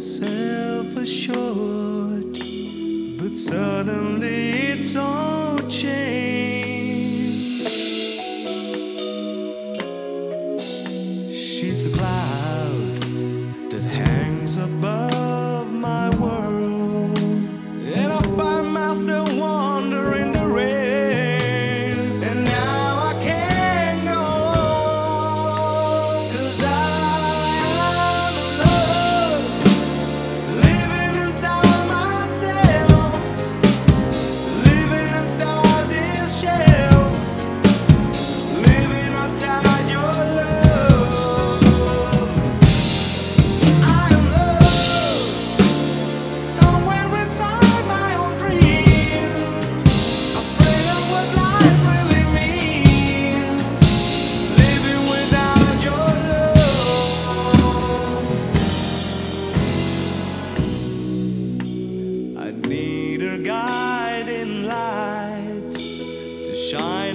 self-assured, but suddenly it's all changed. She's a cloud that hangs above my world, and I find myself wandering the rain, and now I can't go on, 'cause I'm lost, living inside myself, living inside this shell, living outside your love. I am lost somewhere inside my own dream, afraid of what life really means, living without your love. I need a guiding light to shine